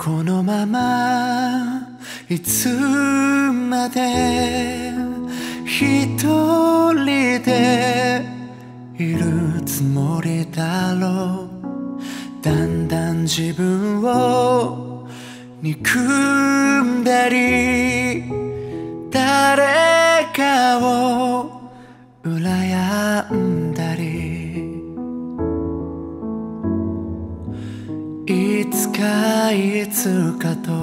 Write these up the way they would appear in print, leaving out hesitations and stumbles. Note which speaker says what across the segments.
Speaker 1: このままいつまで一人でいるつもりだろう。だんだん自分を憎んだり誰かを羨んだり、いつかいつかと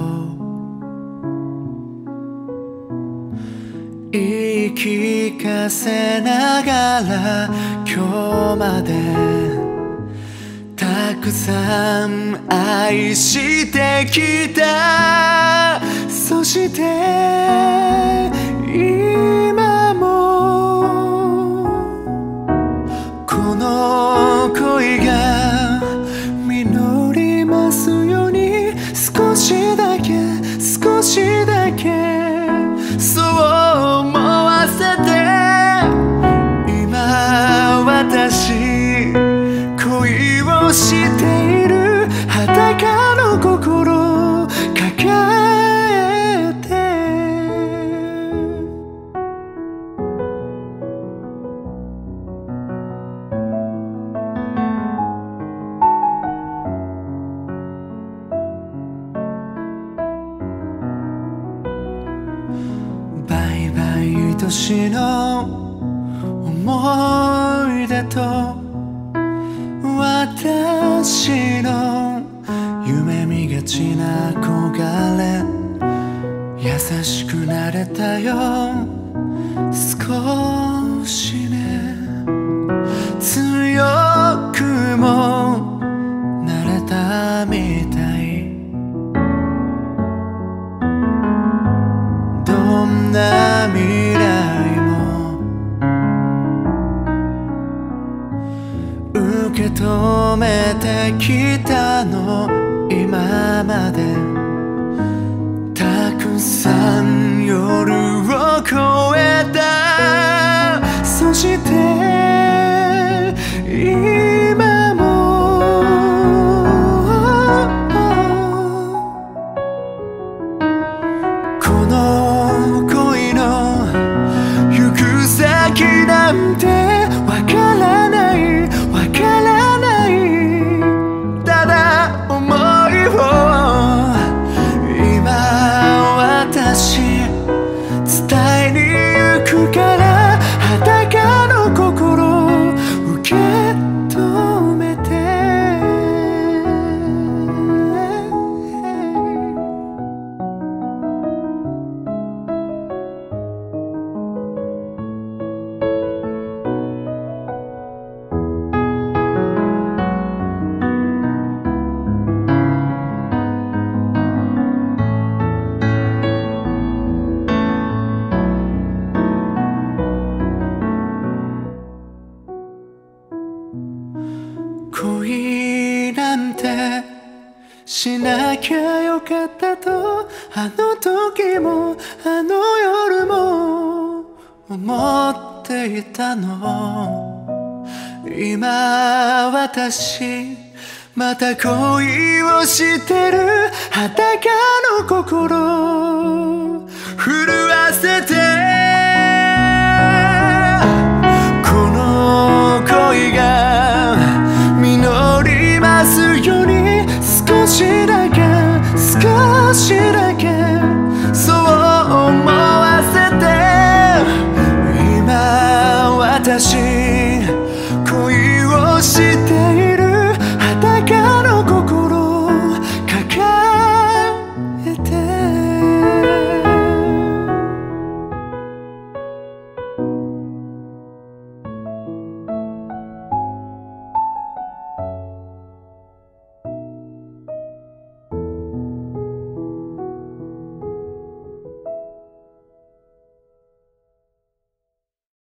Speaker 1: 言い聞かせながら今日までたくさん愛してきた。そして今もこの恋が実りますように、少しだけ少しだけそう思わせて。今私恋をしている裸の心抱えて、バイバイ愛しの思い出と私の夢見がちな憧れ、優しくなれたよ少しね。強くもなれたみたい。どんな未来も受け止めてきたの今まで。たくさん夜を越えた。そして今もこの恋の行く先なんてわからないわからない。ただ思いを今私伝えに行くから、裸の心受け止めて。恋なんてしなきゃよかったと、あの時もあの夜も思っていたの。今私また恋をしてる。裸